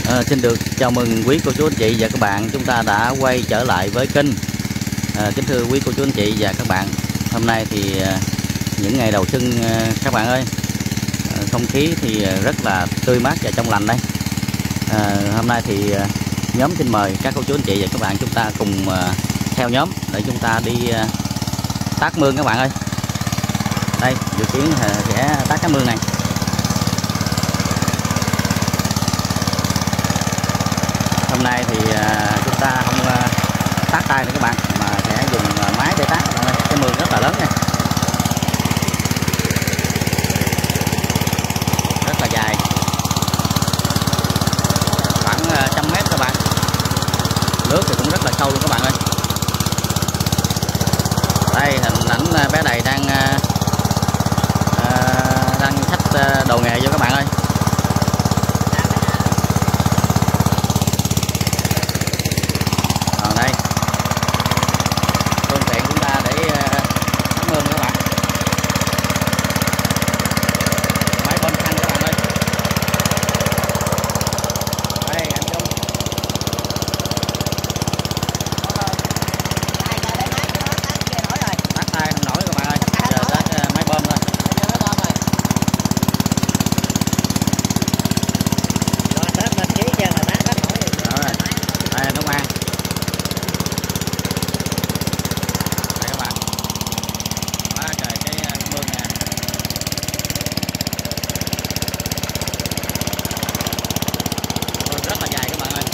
Xin được chào mừng quý cô chú anh chị và các bạn, chúng ta đã quay trở lại với kênh. Kính thưa quý cô chú anh chị và các bạn, hôm nay thì những ngày đầu xuân các bạn ơi, không khí thì rất là tươi mát và trong lành đây. Hôm nay thì nhóm xin mời các cô chú anh chị và các bạn chúng ta cùng theo nhóm để chúng ta đi tác mương các bạn ơi. Đây dự kiến sẽ tác cái mương này. Hôm nay thì chúng ta không tác tay nữa các bạn, mà sẽ dùng máy để tác. Cái mương rất là lớn này, rất là dài, khoảng 100 mét các bạn. Nước thì cũng rất là sâu luôn các bạn ơi. Đây hình ảnh bé này đang xách đồ nghề vô các bạn ơi. Còn đây phương tiện chúng ta để tắm mương các bạn. Máy bơm xăng các bạn ơi. Đây anh Trung. Tắt tay không nổi các bạn ơi. Giờ tắt máy bơm thôi. Đây đúng ăn. Đây các bạn. Quá trời cái mương nè. Rất là dài các bạn ơi.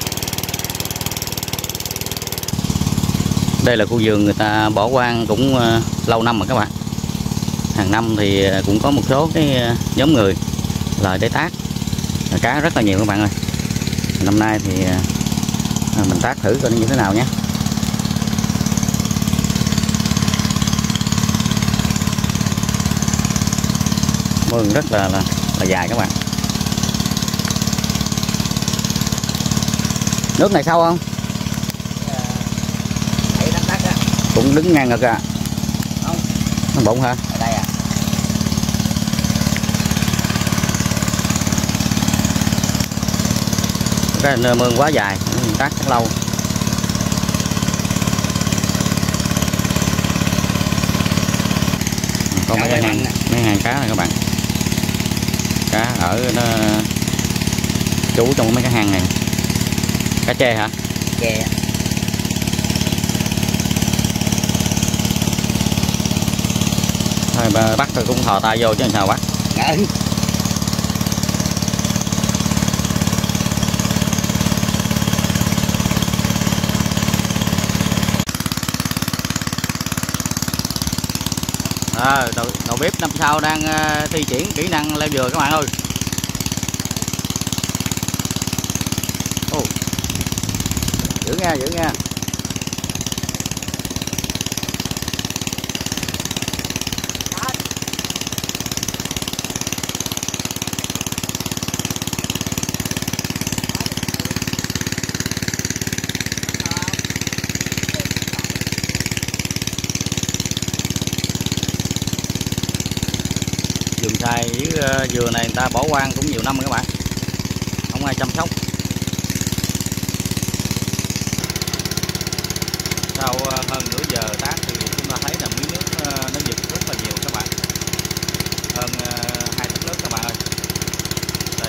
Đây là khu vườn người ta bỏ hoang cũng lâu năm rồi các bạn. Hàng năm thì cũng có một số cái nhóm người lại để tác. Cá rất là nhiều các bạn ơi. Năm nay thì mình tác thử coi như thế nào nhé. Mương rất là dài các bạn. Nước này sâu không? Cũng đứng ngang ngực à? Không. Nó bụng hả? Ở đây à? Cái mương quá dài, tác rất lâu. Có mấy hàng cá này các bạn. Cá ở nó trú trong mấy cái hang này. Cá chê hả? Chê. Thôi bắt tôi cũng thò tay vô chứ làm sao bắt. Đầu bếp năm sau đang thi triển kỹ năng leo dừa các bạn ơi. Giữ nha, giữ nha. Vườn xoài với dừa này người ta bỏ hoang cũng nhiều năm rồi các bạn, không ai chăm sóc. Sau hơn nửa giờ tác thì chúng ta thấy là miếng nước nó giật rất là nhiều các bạn, hơn 2 tấc nước các bạn ơi. Đây.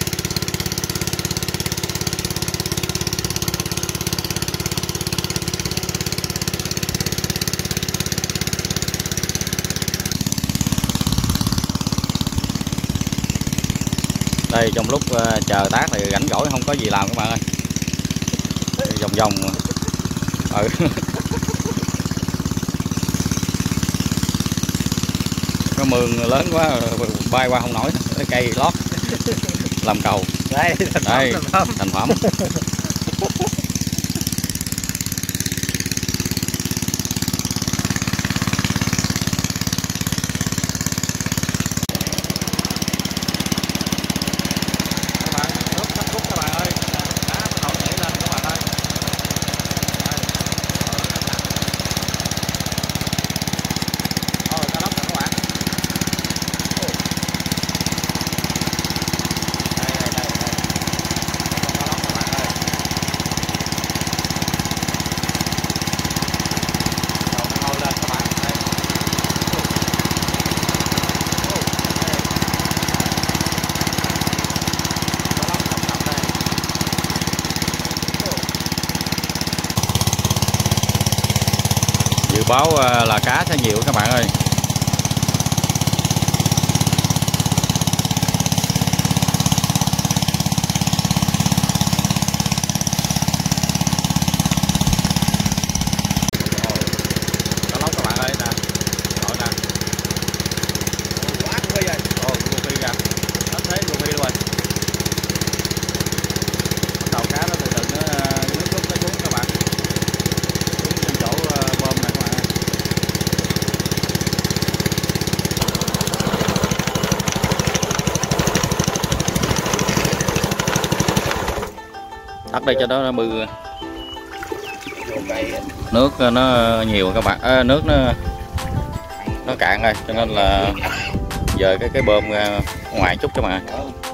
Đây trong lúc chờ tác thì rảnh rỗi không có gì làm các bạn ơi, vòng vòng. Cái mương lớn quá bay qua không nổi, cái cây lót làm cầu. Đây thành phẩm. báo là cá sẽ nhiều các bạn ơi. Cá lóc các bạn ơi nè. Rồi nè. Quá phi rồi. Luôn phi kìa. Hết thế luôn phi luôn. Bắt đầu cá nó từ từ nước rút nó xuống các bạn. Xuống trên chỗ bơm này các bạn ơi. Tắt đây cho nó bự. Nước nó nhiều các bạn, nước nó cạn rồi cho nên là dời cái bơm ra ngoài chút các bạn.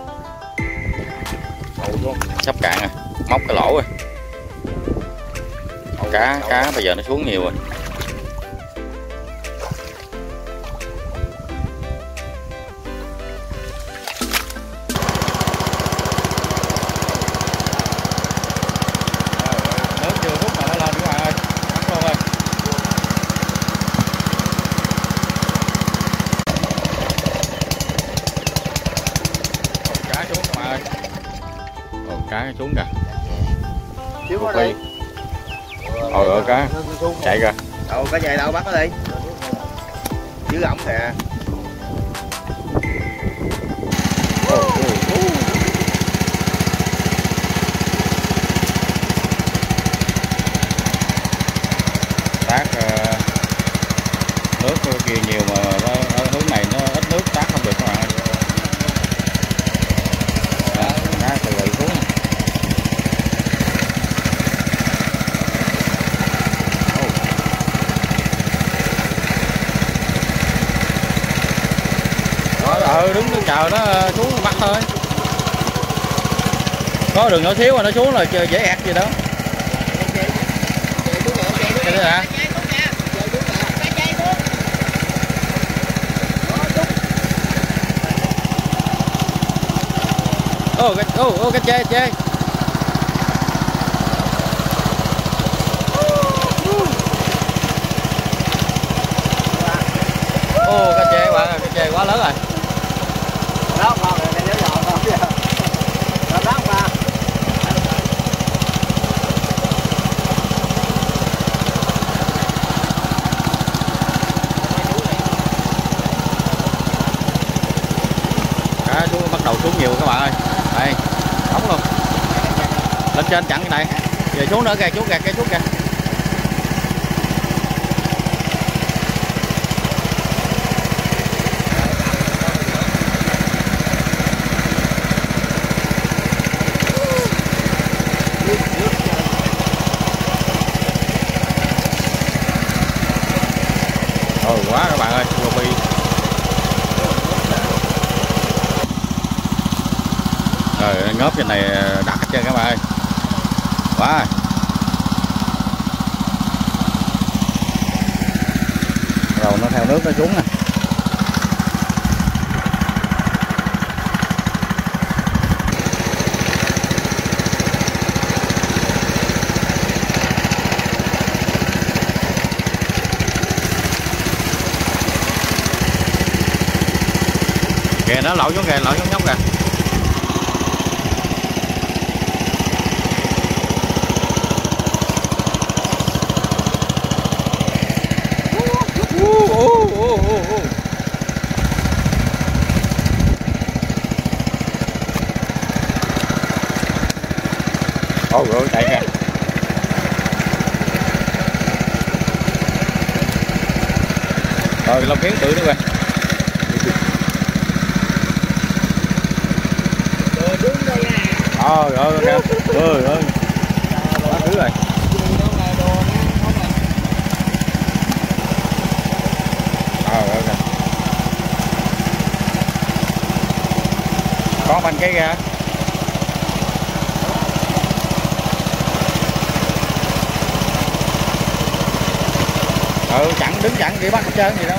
Sắp cạn rồi, móc cái lỗ rồi. Cá bây giờ nó xuống nhiều rồi. Nước vừa rút mà nó lên các bạn ơi, mắc luôn ơi. Cá xuống các bạn ơi. Cá xuống kìa. Xíu đi. Cá chạy kìa. Đâu cá về đâu bắt nó đi. Dưới ổng kìa. Tác nước kia nhiều mà ở hướng này nó ít nước tác không được các bạn ơi. Cá từ từ xuống. Đứng chờ nó xuống bắt thôi. Có đường nhỏ xíu mà nó xuống là dễ ẹt gì đó. Cái đó hả? Cái chê. Cái chê bạn ơi, cái chê quá lớn rồi. Đó con này nếu dọn con kìa. Đó qua. Cá xuống bắt đầu xuống nhiều các bạn ơi. Đây, đóng luôn. Lên trên chặn cái này. Về xuống nữa kìa, xuống kìa, cây xuống kìa. Quá các bạn ơi, lobby. Rồi ngớp trên này đặt hết trơn các bạn ơi. Quá. Rồi nó theo nước nó xuống nè. Kìa nó lội xuống kìa, lội xuống nhóc kìa. Rồi chạy kìa. Rồi lông kiến tự nó kìa. Rồi kìa. Ơi quá thứ rồi. Rồi kìa. Có banh cái kìa. Đứng chặn kìa, bắt hết trơn gì đâu.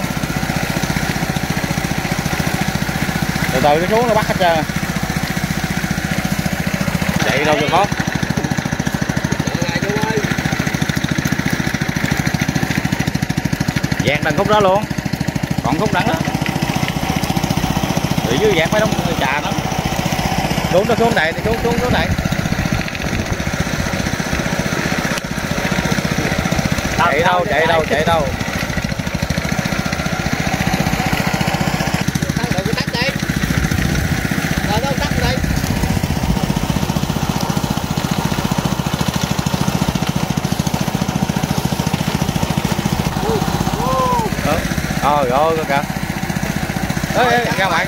Từ từ nó xuống nó bắt hết trơn. Chạy đâu cho khó. dạt đằng khúc đó luôn, còn khúc đằng đó ở dưới dạt mấy đống trà đó. Xuống đây, xuống đây. Chạy đâu. Rồi kìa. Ê, ra ngoài.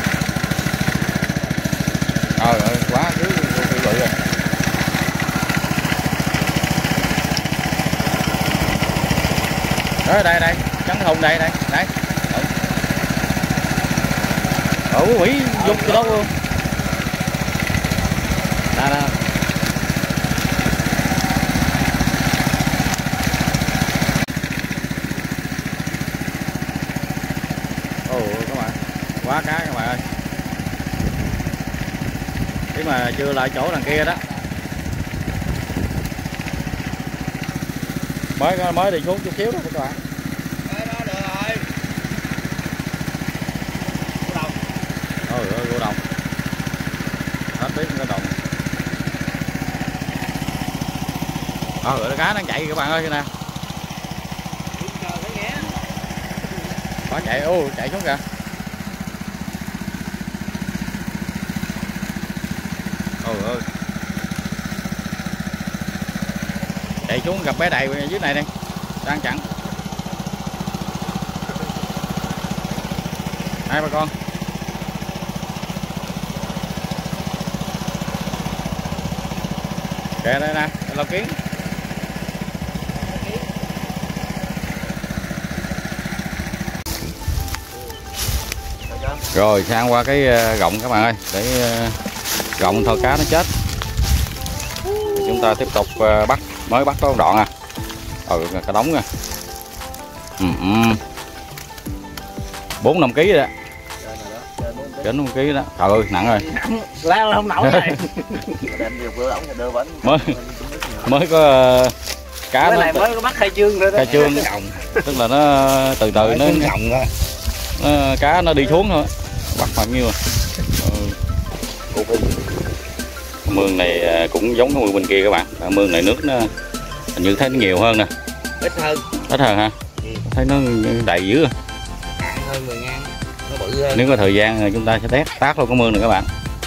Trời ơi, quá thứ bự rồi. Đó, đây, trắng hùng đây. Quỷ dục cái đó luôn. Đây. Các bạn, quá cá các bạn ơi. Thế mà chưa lại chỗ đằng kia đó. Mới đi xuống chút xíu đó các bạn. Đó được rồi. Vô đồng. Hết biết cái đồng. Cá đang chạy các bạn ơi, nè. Có chạy, chạy xuống kìa. Chạy xuống gặp bé đầy dưới này đây, đang chặn. Hai ba con. Kìa đây nè, lồng kiến. Rồi sang qua cái gọng các bạn ơi, để gọng thôi cá nó chết. Chúng ta tiếp tục bắt, mới bắt có một đoạn cái đống nha. 4-5 kg đó. Trên 5 kg đó. Trời ơi, nặng rồi. Leo không nổi rồi. mới có cá cái này mới có bắt khai trương nữa đó. Khai trương tức là nó từ nó cá nó đi xuống thôi. Bắt bao nhiêu mương này cũng giống cái mương bên kia các bạn. Mương này nước nó hình như thấy nó nhiều hơn nè. Ít hơn hả? Thấy nó đầy dữ. Hơn 10 ngàn. Nó bự hơn. Nếu có thời gian thì chúng ta sẽ tác luôn cái mương này các bạn.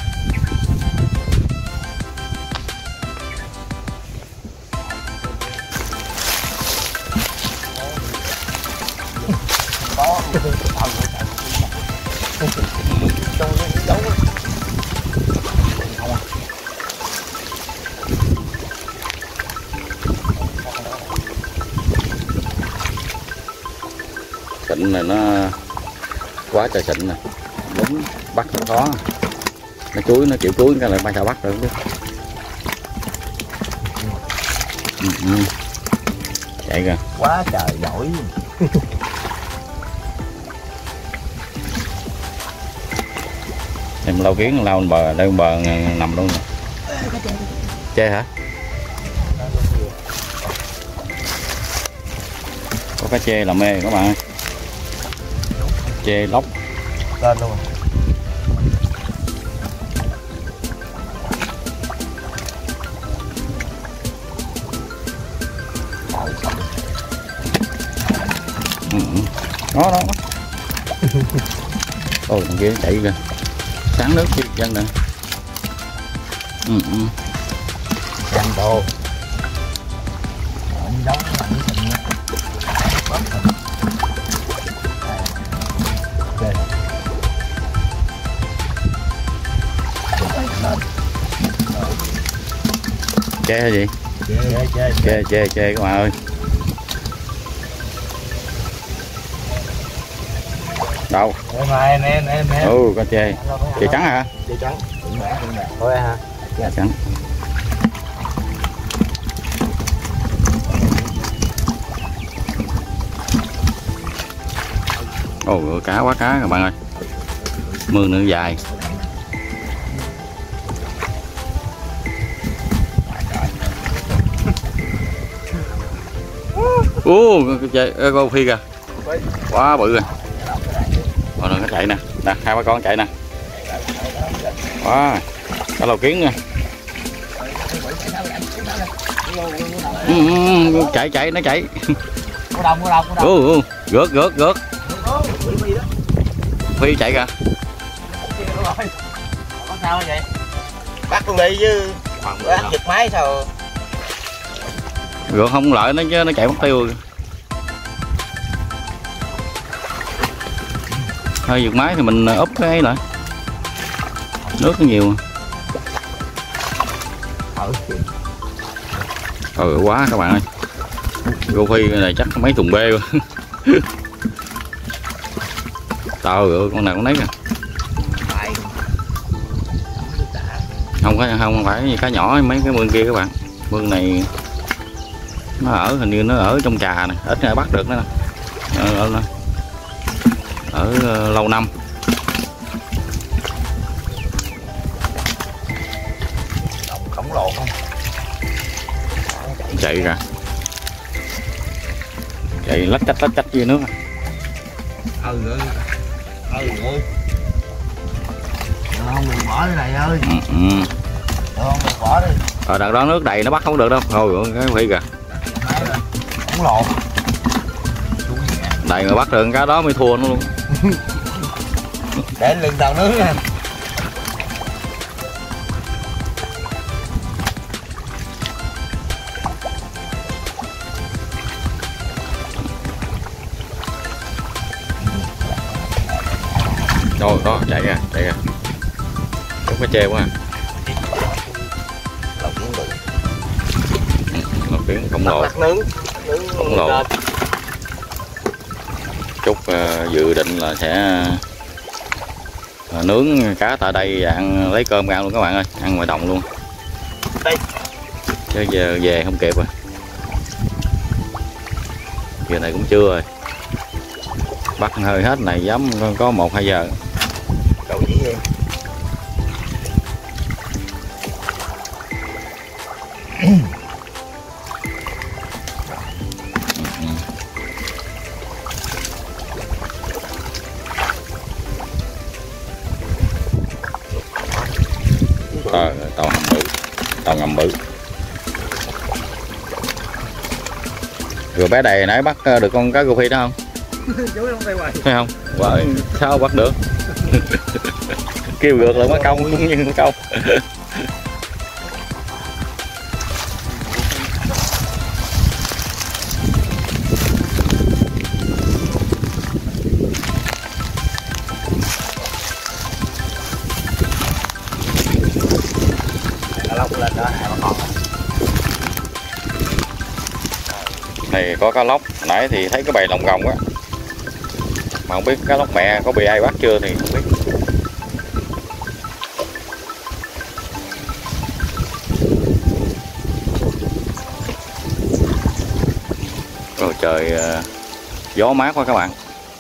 Xịn này nó quá trời xịn nè, đúng bắt nó khó, nó chuối nó chịu chuối cái lại ba sao bắt được. Chạy kìa, quá trời giỏi. em lau kiến lau bờ đây, bờ nằm luôn nè. Chê hả? Có cá chê là mê các bạn ơi. Chê lóc lên luôn. Đó. Ôi thằng kia chạy kìa, sáng nước chứ chân nè. Chân đồ. Chê hay gì? Chê các bạn ơi. Đâu? Em. Có chê. Chê trắng hả? Chê trắng. Thôi hả? Chê trắng. Cá quá cá các bạn ơi. Mương nữa dài. Con phi kìa. Quá bự rồi. Rồi nó chạy nè, nè hai ba con chạy nè. Wow, cá lầu kiến nha. Chạy nó chạy. Rượt. Phi chạy kìa. Sao vậy? Bắt luôn đi chứ. Giật máy sao? Rượt không lợi nó chứ nó chạy mất tiêu. Thôi giật máy thì mình úp cái ấy lại. Nước nó nhiều. Quá các bạn ơi. Rô phi này chắc mấy thùng bê rồi. Trời ơi, con nào con nấy kìa. Không phải cá nhỏ mấy cái mương kia các bạn. Mương này nó ở hình như nó ở trong trà này, ít ai bắt được nữa nè. Ở lâu năm. Khổng lồ không? Chạy kìa. Chạy lách cách dưới nước. Không được bỏ cái này ơi. Không được bỏ đi. Đợt đó nước đầy nó bắt không được đâu. Thôi cái phi kìa. Khổng lồ. Đầy mà bắt được cá đó mới thua nó luôn. Để lưng tàu nước nha. Đó chạy ra. Có cái treo quá. Lồng kiến khổng lồ. Khổng lồ. Chúc dự định là sẽ nướng cá tại đây ăn lấy cơm ăn luôn các bạn ơi, ăn ngoài đồng luôn. Đây. Chứ giờ về không kịp rồi. Giờ này cũng trưa rồi. Bắt hơi hết này dám có 1-2 giờ. Đâu gì vậy? Tàu ngầm bự. Rồi bé đầy nãy bắt được con cá rô phi đó không? Thấy không? Wow, sao bắt được? Kêu được là mất công cũng như mất công. Này có cá lóc, nãy thì thấy cái bầy lồng gồng á. Mà không biết cá lóc mẹ có bị ai bắt chưa thì không biết. Rồi trời gió mát quá các bạn.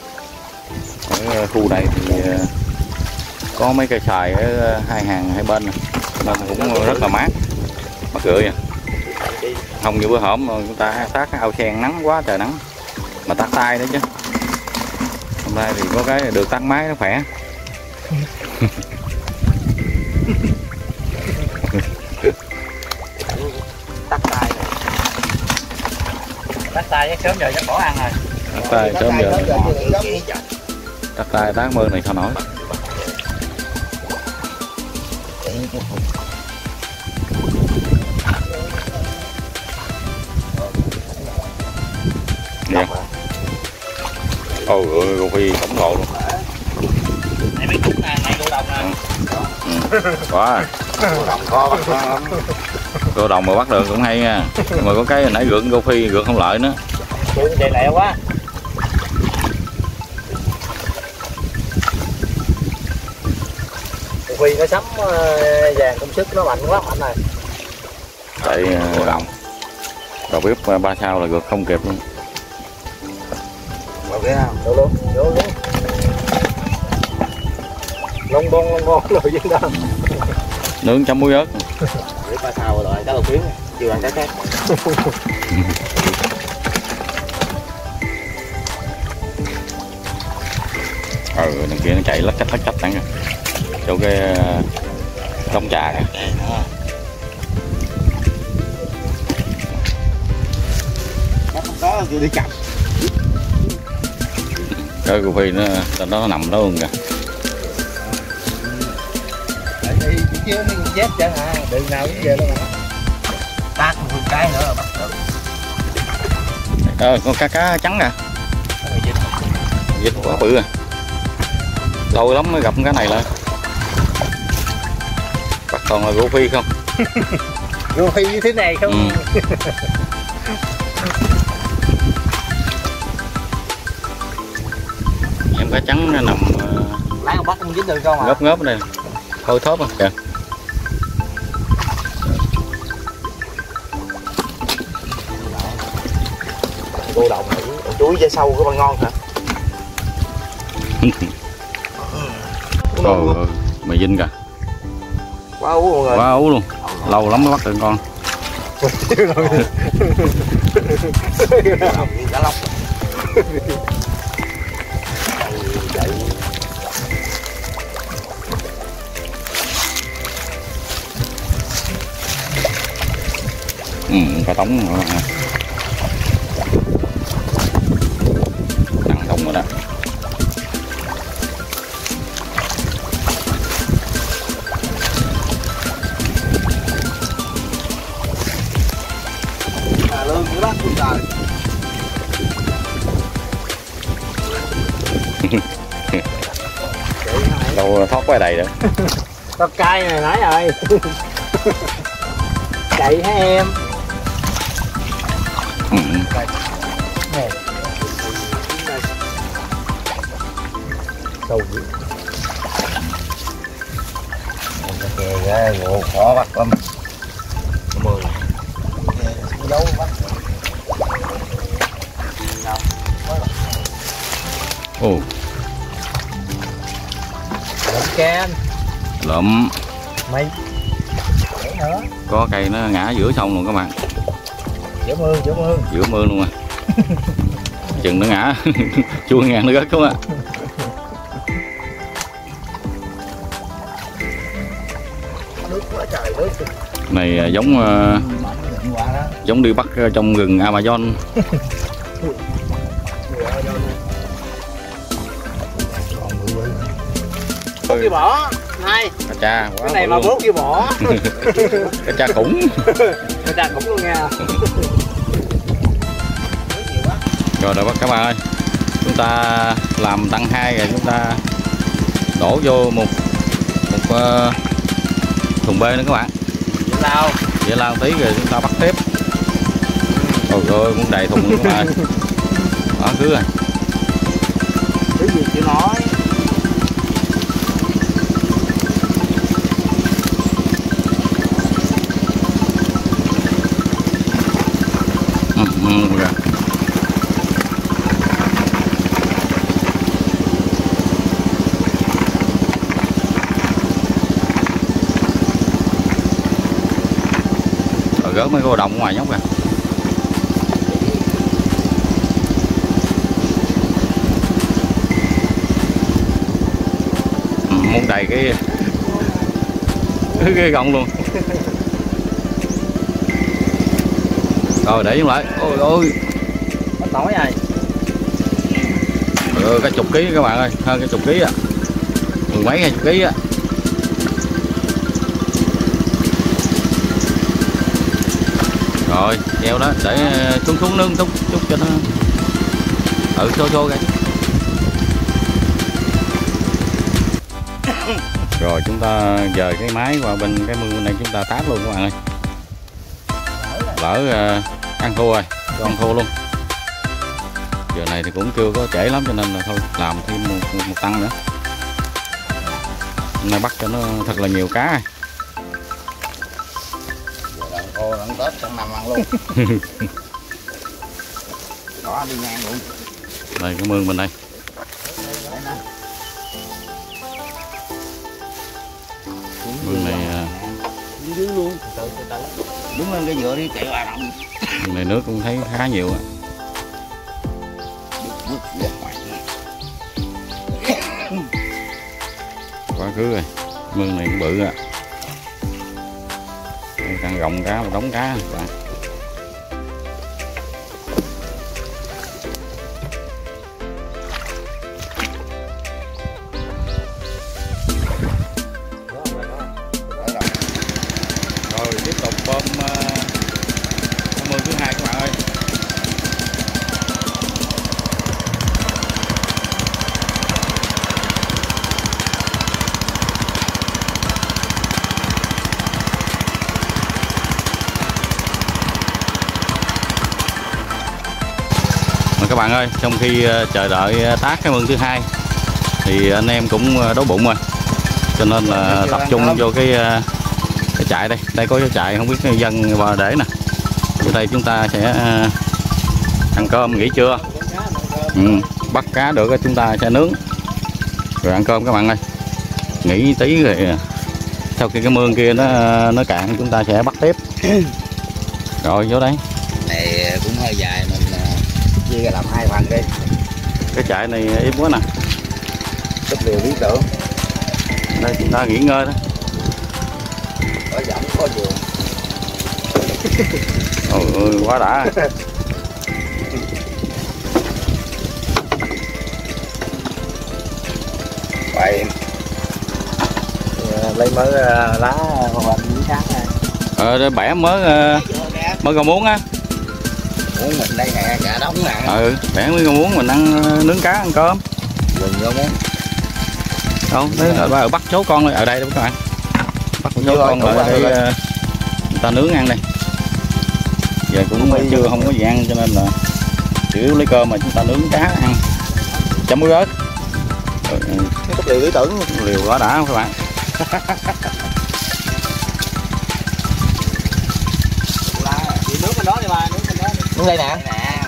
Ở khu này thì có mấy cây xoài ở hai hàng hai bên nên cũng rất là mát. Bắt rượi à. Không như bữa hổm chúng ta tác cái ao sen nắng quá trời nắng. Mà tắt tay nữa chứ. Hôm nay thì có cái được tắt máy nó khỏe. Tắt tay này. Tắt tay sớm giờ chắc bỏ ăn rồi. Tắt tay sớm giờ. Tắt tay tán mưa này sao nổi. Dạ. Ôi ơi, rô phi khổng lồ luôn. Này mấy cục nè, này cô đồng nè. Quá. Cô đồng mà bắt được cũng hay nha. Nhưng mà có cái nãy rượt rô phi rượt không lợi nữa. Chạy lẹ quá. Rô phi nó sắm vàng công sức nó mạnh quá anh này. Chạy đồng. Đầu bếp 3 sao là rượt không kịp luôn. Đâu ghé không? Đâu luôn, vô luôn. Lông bon rồi chứ đó. Nướng chấm muối ớt. Để 3 sao rồi, cá lầu kiến chưa ăn cá khác. đằng kia nó chạy lách cách nè, chỗ cái đống trà kìa. Không có tôi đi chậm. Cái cù phi nó nằm đó luôn kìa. Đi chứ mấy con chết chẳng hả, đường nào cũng về đó mà. Tát một cái nữa là bắt được. Con cá trắng nè. Vịt quá bự à. Lâu lắm mới gặp cái này lại. Bắt toàn là gỗ phi không? Gỗ phi như thế này không? Em cá trắng nó nằm lái con bắt không dính được con à? ngớp ở đây. Thôi thóp à kìa. Cô đồng này, chuối da sâu có bao ngon hả? Trời mày dinh kìa. Quá ú mọi người. Quá ú luôn. Lâu lắm mới bắt được con. Cá lóc. Cá tống nữa ha. Nặng thùng rồi đó. Lương của bác cũng trời. Đâu thoát qua đây nữa. Tao cay này nãy rồi. Chạy hả em? Nè. Sâu dữ. Kìa ra ngộ khó bắt lắm. 10. Đấu bắt. Ồ. Lụm ken. Lụm. Mày. Để nữa. Có cây nó ngã giữa sông luôn các bạn. Giữa mương. Giữa mương luôn à. Chừng nó ngã chua ngang nó gất không ạ. Nước quá trời nước. Này giống đi bắt trong rừng Amazon. Bốt kia bỏ này. Cá cha quá. Cái này mà bốt kia bỏ. Cá cha khủng. Cá cha khủng luôn nha. Rồi rồi các bạn ơi, chúng ta làm tăng 2 rồi chúng ta đổ vô một thùng bê nữa các bạn. Vậy lao tí rồi chúng ta bắt tiếp. Ôi ơi muốn đầy thùng luôn các bạn. Đó cứ rồi. Cái gì chị nói? Rồi. Rồi gớt mấy cô đồng ngoài nhóc kìa. Muốn đầy cái gọng luôn. Rồi để xuống lại. Ôi ôi. Bắt nổi rồi. Cái chục ký các bạn ơi, hơn cái chục ký á. Mười mấy 20 ký á. Rồi, treo đó để xuống nướng chút cho nó xô cái. Rồi chúng ta dời cái máy qua bên cái mương này chúng ta tát luôn các bạn ơi. Lỡ ăn thua rồi, cho ăn thua luôn. Giờ này thì cũng chưa có trễ lắm cho nên là thôi làm thêm một tăng nữa. Hôm nay bắt cho nó thật là nhiều cá rồi. Giờ khô ăn Tết chẳng nằm ăn luôn. Đó đi ngang luôn. Đây cái mương bên đây. Mương này dưới luôn. Từ từ. Đứng lên cái dựa đi chạy vào động. mương này nước cũng thấy khá nhiều ạ. cứ rồi, mương này cũng bự à. Đang gồng cá, một đống cá các bạn. Rồi tiếp tục bơm mương thứ hai các bạn ơi. Các bạn ơi, trong khi chờ đợi tác cái mương thứ hai thì anh em cũng đói bụng rồi, cho nên là tập trung vô cái trại đây. Đây có cái trại không biết người dân vào để nè. Ở đây chúng ta sẽ ăn cơm nghỉ trưa. Bắt cá được chúng ta sẽ nướng rồi ăn cơm các bạn ơi. Nghỉ tí rồi sau khi cái mương kia nó cạn chúng ta sẽ bắt tiếp. Rồi vô đây. Này cũng hơi dài mình chia ra làm 2 phần đi. Cái trại này im quá nè. Chút điều lý tưởng. Đây chúng ta nghỉ ngơi đó. Có giọng có giường. Ôi quá đã. Vậy lấy mớ lá hoặc miếng khác nè. Để bẻ mớ rau muống á. Muốn mình đây nè, cả đống nè. Bẻ miếng rau muống mình ăn nướng cá ăn cơm. Đừng rau muống. Đâu, đấy bắt số con ở đây đó các bạn. Bắt số con lại để người ta nướng ăn đây. Giờ cũng chưa không có gì ăn cho nên là chủ yếu lấy cơm mà chúng ta nướng cá ăn. Chấm muối ớt. Cái liều lý tưởng luôn. Liều quá đã các bạn. Nước bên đó đi ba, nước bên đó. Nước đây nè.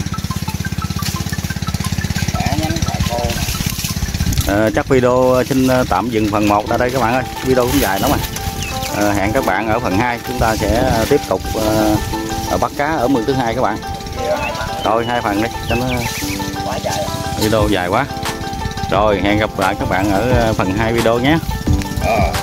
Chắc video xin tạm dừng phần 1 tại đây các bạn ơi. Video cũng dài lắm mà. Hẹn các bạn ở phần 2 chúng ta sẽ tiếp tục bắt cá ở mương thứ hai các bạn. Rồi 2 phần đi cho nó quá dài. Video dài quá. Rồi hẹn gặp lại các bạn ở phần 2 video nhé.